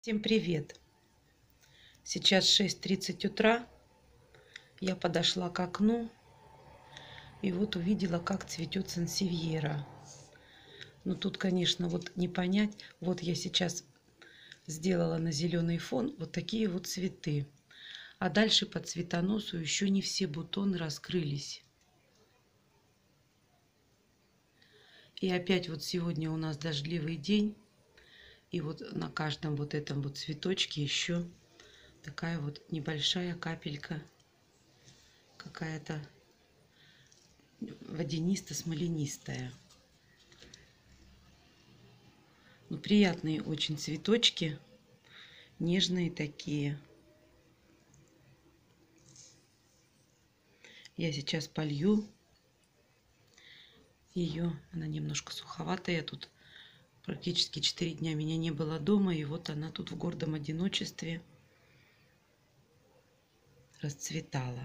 Всем привет! Сейчас 6:30 утра. Я подошла к окну и вот увидела, как цветет сансевьера. Но тут, конечно, вот не понять. Вот я сейчас сделала на зеленый фон вот такие вот цветы. А дальше по цветоносу еще не все бутоны раскрылись. И опять вот сегодня у нас дождливый день. И вот на каждом вот этом вот цветочке еще такая вот небольшая капелька какая-то водянисто-смоленистая. Ну, приятные очень цветочки, нежные такие. Я сейчас полью ее. Она немножко суховатая. Тут практически 4 дня меня не было дома. И вот она тут в гордом одиночестве расцветала.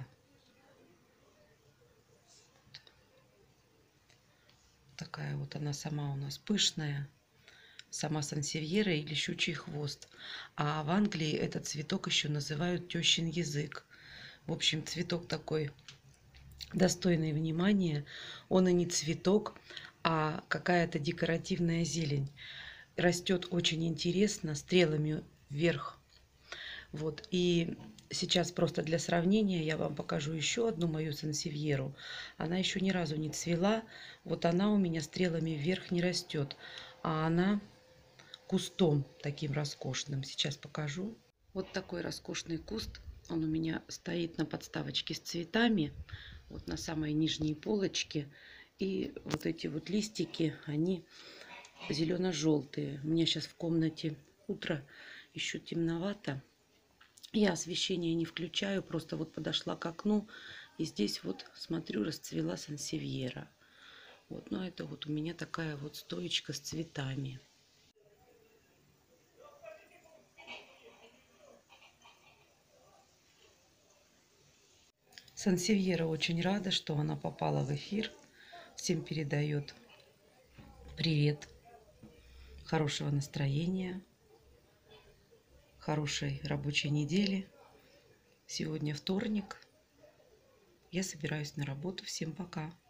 Такая вот она сама у нас пышная. Сама сансевьера или щучий хвост. А в Англии этот цветок еще называют тещин язык. В общем, цветок такой достойный внимания. Он и не цветок, а какая-то декоративная зелень. Растет очень интересно, стрелами вверх. Вот. И сейчас просто для сравнения я вам покажу еще одну мою сансевьеру. Она еще ни разу не цвела. Вот она у меня стрелами вверх не растет, а она кустом таким роскошным. Сейчас покажу. Вот такой роскошный куст. Он у меня стоит на подставочке с цветами. Вот на самой нижней полочке. И вот эти вот листики, они зелено-желтые. У меня сейчас в комнате утро, еще темновато. Я освещение не включаю, просто вот подошла к окну. И здесь вот, смотрю, расцвела сансевьера. Вот, ну это вот у меня такая вот стоечка с цветами. Сансевьера очень рада, что она попала в эфир. Всем передает привет, хорошего настроения, хорошей рабочей недели. Сегодня вторник. Я собираюсь на работу. Всем пока.